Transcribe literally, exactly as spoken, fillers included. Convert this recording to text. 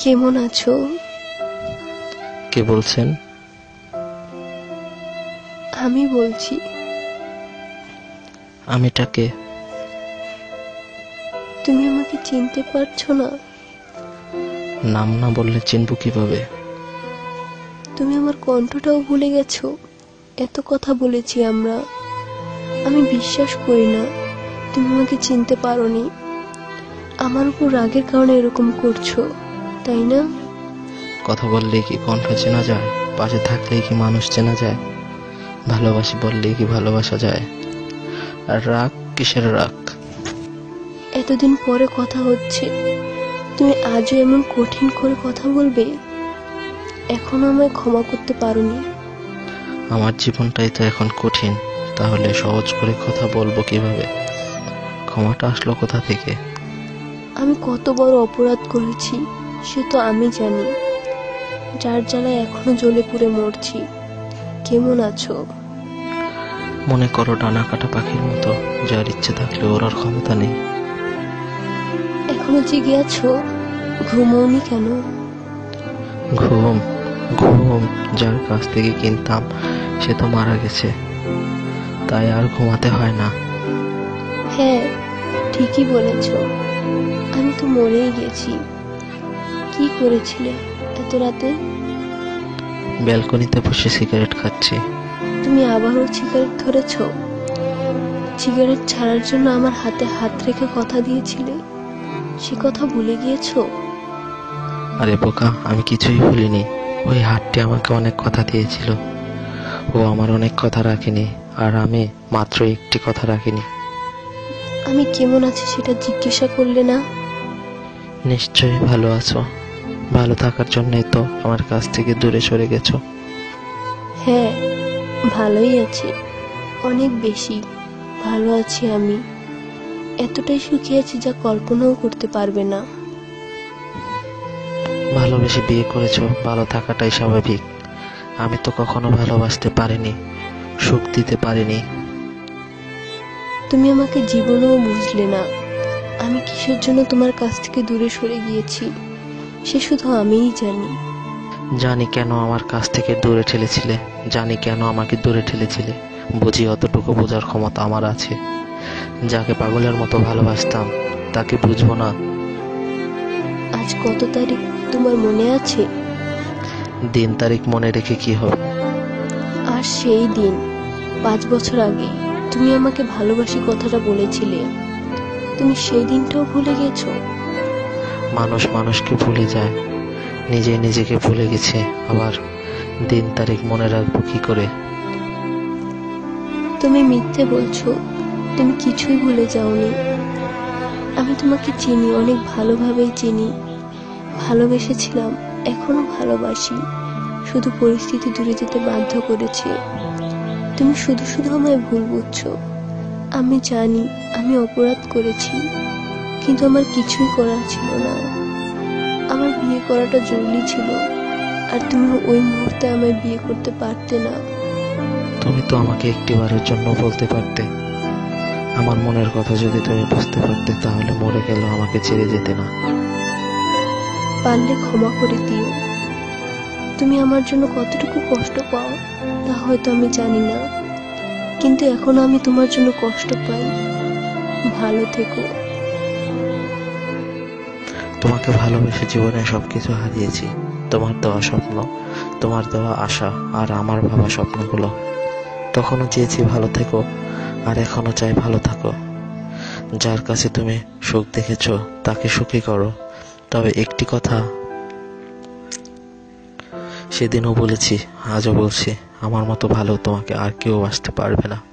কেমন আছো? কে বলছেন? আমি বলছি। আমিটা কে? তুমি আমাকে চিনতে পারছো না? নাম না বললে চিনবো কিভাবে? তুমি আমার কণ্ঠটাও ভুলে গেছো? এত কথা বলেছি আমরা। আমি বিশ্বাস করি না তুমি আমাকে চিনতে পারোনি। আমার উপর রাগের কারণে এরকম করছো, তাই না? কথা বললেই কি কণ্ঠ চেনা যায়? পাশে থাকলেই কি মানুষ চেনা যায়? ভালোবাসি বললেই কি ভালোবাসা যায়? আর রাগ কিসের রাগ? এতদিন পরে কথা হচ্ছে, তুমি আজও এমন কঠিন করে কথা বলবে? এখনো আমায় ক্ষমা করতে পারোনি। আমার জীবনটাই তো এখন কঠিন, তাহলে সহজ করে কথা বলবো কিভাবে? ক্ষমাটা আসলো কোথা থেকে? আমি কত বড় অপরাধ করেছি সে তো আমি জানি। যার জ্বালায় এখনো জ্বলে পুড়ে মরছি। কেমন আছো? মনে করো ডানা কাটা পাখির মতো, যার ইচ্ছে থাকলে ওড়ার ক্ষমতা নেই। এখনো জেগে আছো? ঘুমোওনি কেন? ঘুম? ঘুম যার কাছ থেকে কিনতাম সে তো মারা গেছে, তাই আর ঘুমাতে হয় না। হ্যাঁ, ঠিকই বলেছ। আমি তো মরেই গেছি। কি করেছিলে এত রাতে? ব্যালকনিতে বসে সিগারেট খাচ্ছি। তুমি আবারও সিগারেট ধরেছ? সিগারেট ছাড়ার জন্য আমার হাতে হাত রেখে কথা দিয়েছিলে, সে কথা ভুলে গিয়েছো? আরে বোকা, আমি কিছুই ভুলিনি। ওই হাতটি আমাকে অনেক কথা দিয়েছিল। ও আমার অনেক কথা রাখিনি, আর আমি মাত্র একটি কথা রাখিনি। আমি কেমন আছি সেটা জিজ্ঞাসা করলে না? নিশ্চয়ই ভালো আছো। ভালো থাকার জন্যই তো আমার কাছ থেকে দূরে সরে গেছো। হ্যাঁ, ভালোই আছি। অনেক বেশি ভালো আছি আমি। এতটাই সুখী আছি যা কল্পনাও করতে পারবে না। ভালোবেসে বিয়ে করেছো, ভালো থাকাটাই স্বাভাবিক। আমি তো কখনো ভালোবাসতে পারিনি, সুখ দিতে পারিনি। তুমি আমাকে জীবনেও বুঝলে না। আমি কিসের জন্য তোমার কাছ থেকে দূরে সরে গিয়েছি সে শুধু আমিই জানি। জানি কেন আমার কাছ থেকে দূরে ঠেলেছিলে, জানি কেন আমাকে দূরে ঠেলেছিলে। বুঝি অতটুকু বোঝার ক্ষমতা আমার আছে। যাকে পাগলের মতো ভালোবাসতাম তাকে বুঝবো না? আজ কত তারিখ তোমার মনে আছে? দিন তারিখ মনে রেখে কি হবে? আর সেই দিন পাঁচ বছর আগে তুমি আমাকে ভালোবাসি কথাটা বলেছিলে। তুমি সেই দিনটাও ভুলে গেছো? মানুষ মানুষকে ভুলে যায়, নিজে নিজেকে ভুলে গেছে, আবার দিন তারিখ মনে রাখবো কি করে? তুমি মিথ্যে বলছো, তুমি কিছুই ভুলে যাওনি। আমি তোমাকে চিনি, অনেক ভালোভাবেই চিনি। ভালোবেসেছিলাম, এখনো ভালোবাসি। শুধু পরিস্থিতি দূরে যেতে বাধ্য করেছে। তুমি শুধু শুধু আমায় ভুল বুঝছো। আমি জানি আমি অপরাধ করেছি, কিন্তু আমার কিছুই করার ছিল না। আমার বিয়ে করাটা জরুরি ছিল, আর তুমি ওই মুহূর্তে আমায় বিয়ে করতে পারতে না। তুমি তো আমাকে একটিবারের জন্য বলতে পারতে। আমার মনের কথা যদি তুমি বুঝতে পারতে, তাহলে মরে গেলেও আমাকে ছেড়ে যেতে না। পারলে ক্ষমা করে দিও। তুমি আমার জন্য কতটুকু কষ্ট পাও তা হয়তো আমি জানি না, কিন্তু এখন আমি তোমার জন্য কষ্ট পাই। ভালো থেকো। তোমাকে ভালোবেসে জীবনে সবকিছু হারিয়েছি। তোমার দেওয়া স্বপ্ন, তোমার দেওয়া আশা, আর আমার ভাবা স্বপ্নগুলো। তখনও চেয়েছি ভালো থেকো, আর এখনো চাই ভালো থাকো। যার কাছে তুমি সুখ দেখেছ তাকে সুখী করো। তবে একটি কথা সেদিনও বলেছি, আজও বলছি, আমার মতো ভালো তোমাকে আর কেউ বাসতে পারবে না।